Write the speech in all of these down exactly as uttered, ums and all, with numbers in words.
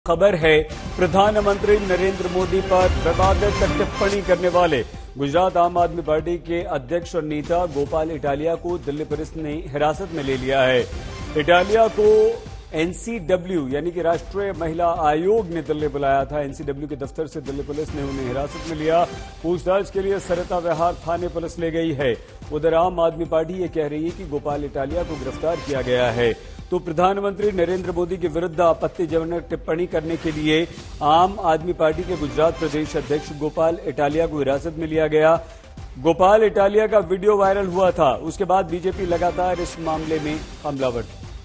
खबर है, प्रधानमंत्री नरेंद्र मोदी पर विवादित टिप्पणी करने वाले गुजरात आम आदमी पार्टी के अध्यक्ष और नेता गोपाल इटालिया को दिल्ली पुलिस ने हिरासत में ले लिया है। इटालिया को एनसीडब्ल्यू यानी कि राष्ट्रीय महिला आयोग ने दिल्ली बुलाया था। एनसीडब्ल्यू के दफ्तर से दिल्ली पुलिस ने उन्हें हिरासत में लिया। पूछताछ के लिए सरिता विहार थाने पुलिस ले गई है। उधर आम आदमी पार्टी ये कह रही है कि गोपाल इटालिया को गिरफ्तार किया गया है। तो प्रधानमंत्री नरेंद्र मोदी के विरुद्ध आपत्तिजनक टिप्पणी करने के लिए आम आदमी पार्टी के गुजरात प्रदेश अध्यक्ष गोपाल इटालिया को हिरासत में लिया गया। गोपाल इटालिया का वीडियो वायरल हुआ था, उसके बाद बीजेपी लगातार इस मामले में हमलावर।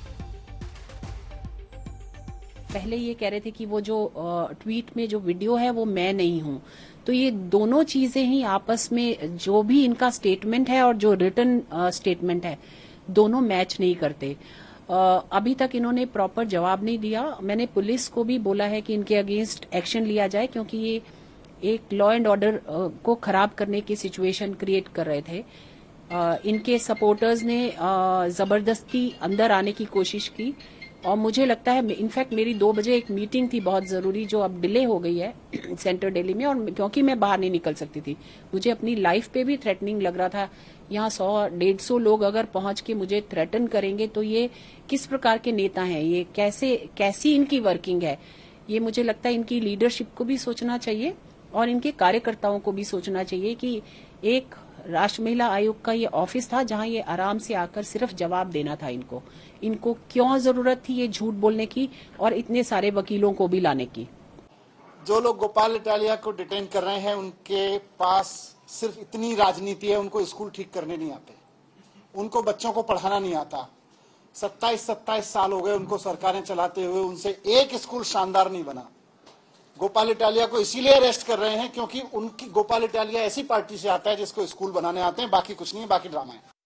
पहले ये कह रहे थे कि वो जो ट्वीट में जो वीडियो है वो मैं नहीं हूं, तो ये दोनों चीजें ही आपस में, जो भी इनका स्टेटमेंट है और जो रिटन स्टेटमेंट है, दोनों मैच नहीं करते। Uh, अभी तक इन्होंने प्रॉपर जवाब नहीं दिया। मैंने पुलिस को भी बोला है कि इनके अगेंस्ट एक्शन लिया जाए, क्योंकि ये एक लॉ एंड ऑर्डर को खराब करने की सिचुएशन क्रिएट कर रहे थे। uh, इनके सपोर्टर्स ने uh, जबरदस्ती अंदर आने की कोशिश की और मुझे लगता है, इनफैक्ट मेरी दो बजे एक मीटिंग थी बहुत जरूरी, जो अब डिले हो गई है सेंट्रल दिल्ली में, और क्योंकि मैं बाहर नहीं निकल सकती थी, मुझे अपनी लाइफ पे भी थ्रेटनिंग लग रहा था। यहाँ सौ डेढ़ सौ लोग अगर पहुंच के मुझे थ्रेटन करेंगे तो ये किस प्रकार के नेता हैं, ये कैसे कैसी इनकी वर्किंग है, ये मुझे लगता है इनकी लीडरशिप को भी सोचना चाहिए और इनके कार्यकर्ताओं को भी सोचना चाहिए कि एक राष्ट्रीय महिला आयोग का ये ऑफिस था जहां ये आराम से आकर सिर्फ जवाब देना था। इनको इनको क्यों जरूरत थी ये झूठ बोलने की और इतने सारे वकीलों को भी लाने की। जो लोग गोपाल इटालिया को डिटेन कर रहे हैं, उनके पास सिर्फ इतनी राजनीति है, उनको स्कूल ठीक करने नहीं आते, उनको बच्चों को पढ़ाना नहीं आता। सत्ताईस सत्ताईस साल हो गए उनको सरकारें चलाते हुए, उनसे एक स्कूल शानदार नहीं बना। गोपाल इटालिया को इसीलिए अरेस्ट कर रहे हैं क्योंकि उनकी गोपाल इटालिया ऐसी पार्टी से आता है जिसको स्कूल बनाने आते हैं, बाकी कुछ नहीं है, बाकी ड्रामा है।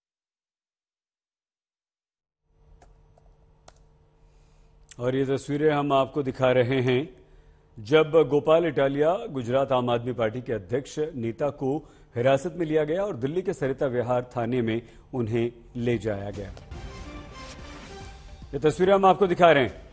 और ये तस्वीरें हम आपको दिखा रहे हैं जब गोपाल इटालिया गुजरात आम आदमी पार्टी के अध्यक्ष नेता को हिरासत में लिया गया और दिल्ली के सरिता विहार थाने में उन्हें ले जाया गया। ये तस्वीरें हम आपको दिखा रहे हैं।